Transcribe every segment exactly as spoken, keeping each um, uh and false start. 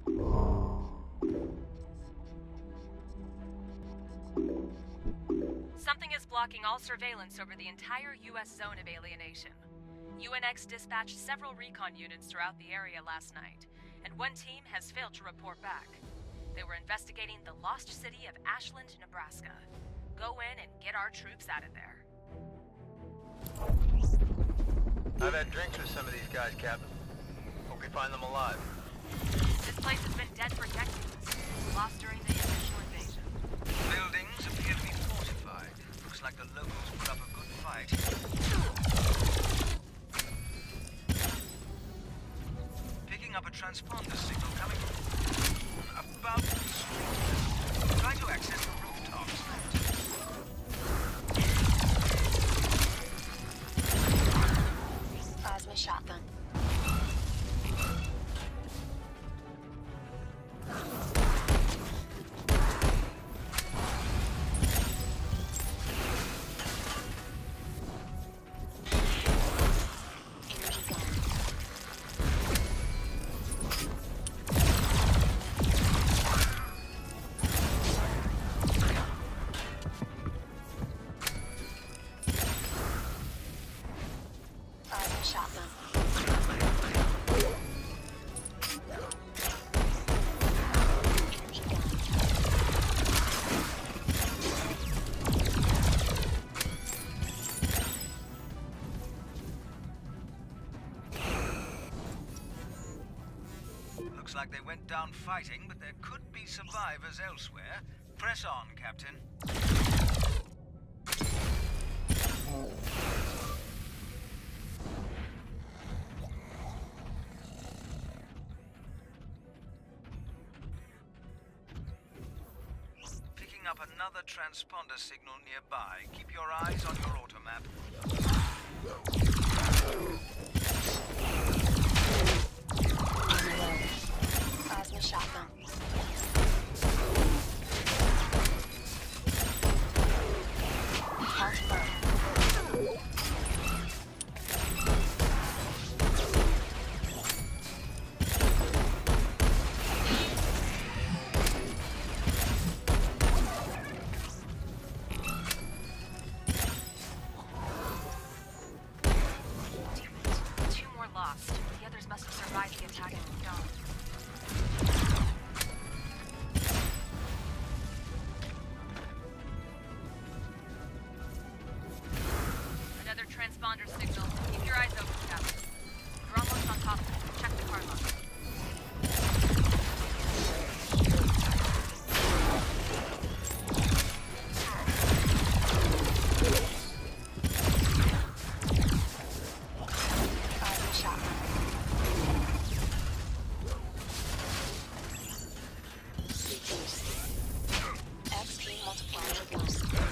Something is blocking all surveillance over the entire U S zone of alienation. U N X dispatched several recon units throughout the area last night, and one team has failed to report back. They were investigating the lost city of Ashland, Nebraska. Go in and get our troops out of there. I've had drinks with some of these guys, Captain. Hope we find them alive. This place has been dead for decades, lost during the initial invasion. Buildings appear to be fortified. Looks like the locals put up a good fight. Picking up a transponder signal coming from about the street. Try to access the rooftops. Plasma shotgun. Looks like they went down fighting, but there could be survivors elsewhere. Press on, Captain. Picking up another transponder signal nearby. Keep your eyes on your automap. Plasma shotgun. Health burn. Two more lost. The others must have survived the attack and moved on. Another transponder signal. Keep your eyes open, Captain. You're almost on top of it. Check the car log. Plasma shotgun. Reduce. X P multiplier gun.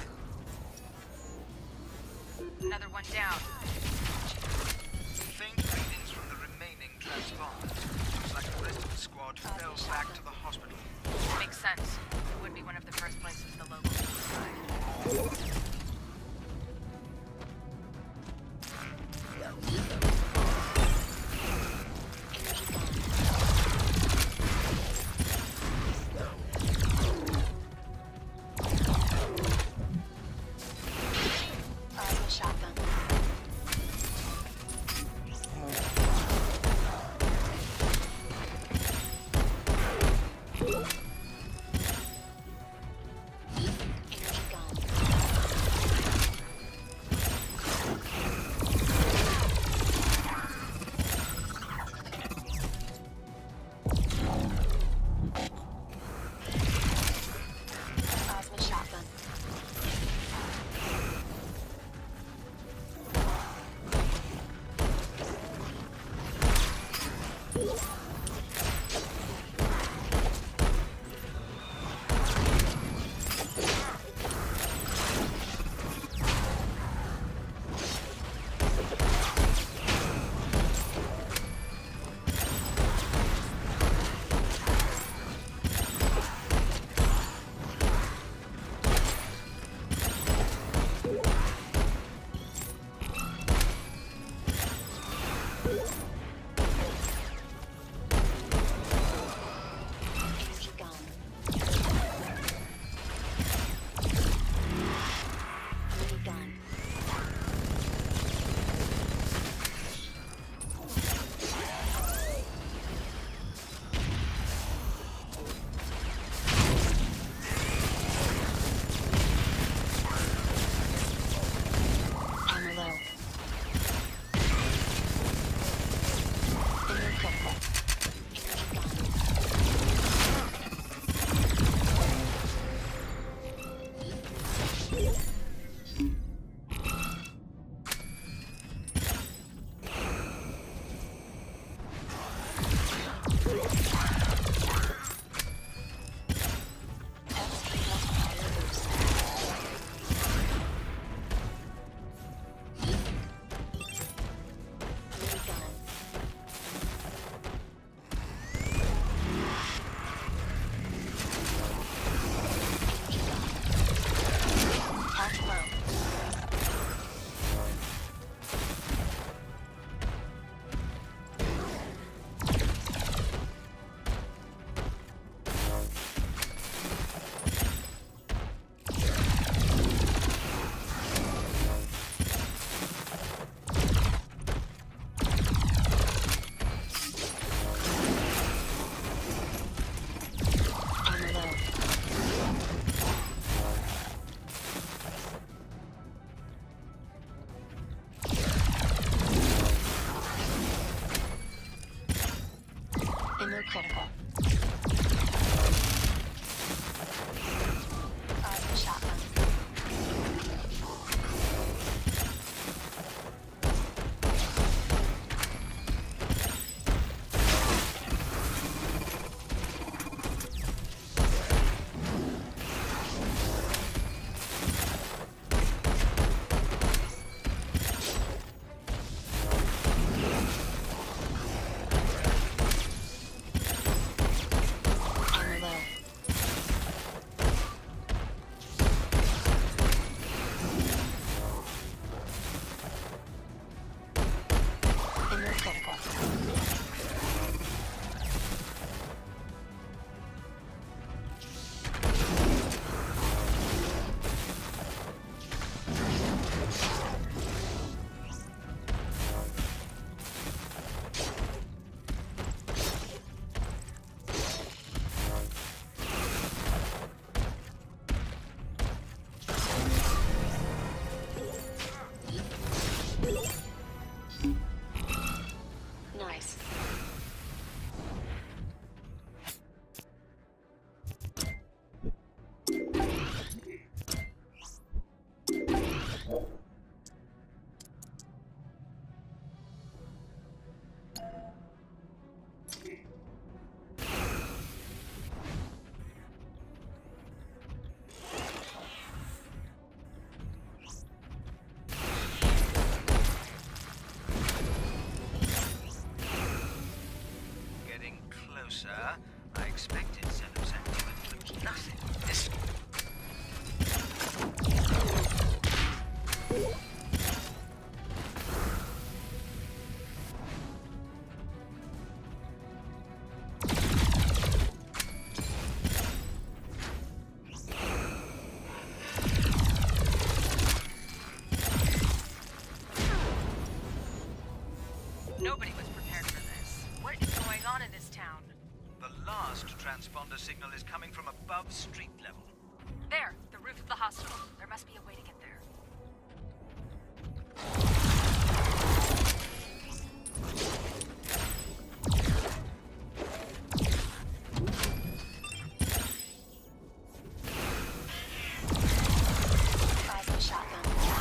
Another one down. Faint readings from the remaining transponders. Looks like the rest of the squad fell back to the hospital. Makes sense. It would be one of the first places the locals would decide. Plasma shotgun. Energy gun. En route critical. Plasma shotgun. Nice. Getting closer. I expected Xenob's activity, but nothing. This. Nobody was prepared for this. What is going on in this town? The last transponder signal is coming from above street level. There, the roof of the hospital. There must be a way to get there. Plasma shotgun.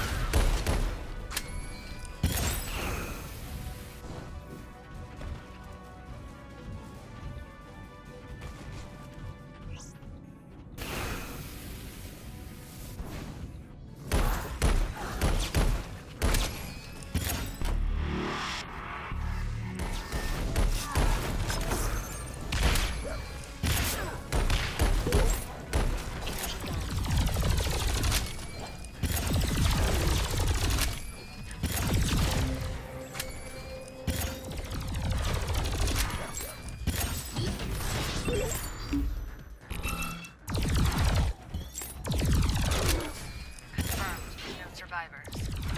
Confirmed. No survivors.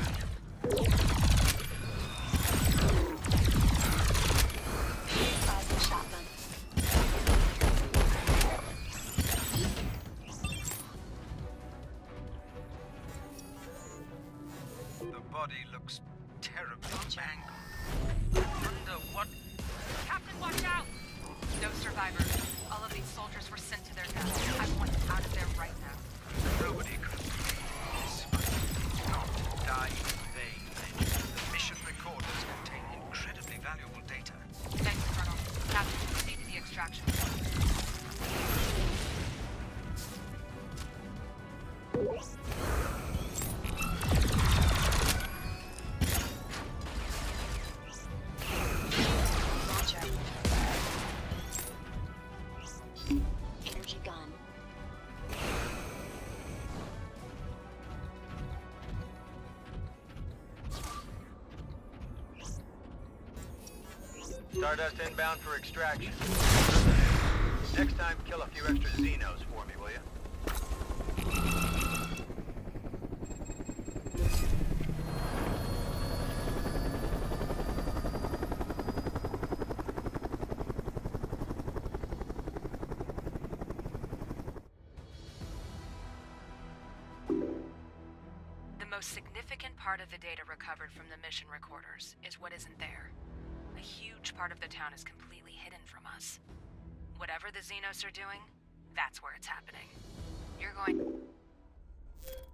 Plasma shotgun. The body looks terribly mangled. I wonder what. Captain, watch out! No survivors. All of these soldiers were sent to their deaths. I want them out of there right now. Nobody could this, but not die in vain. The mission recorders contain incredibly valuable data. Thanks, Colonel. Captain, proceed to the extraction point. Roger. Energy gun. Stardust inbound for extraction. Next time, kill a few extra Xenos for me, will you? The most significant part of the data recovered from the mission recorders is what isn't there. A huge part of the town is completely hidden from us. Whatever the Xenos are doing, that's where it's happening. You're going...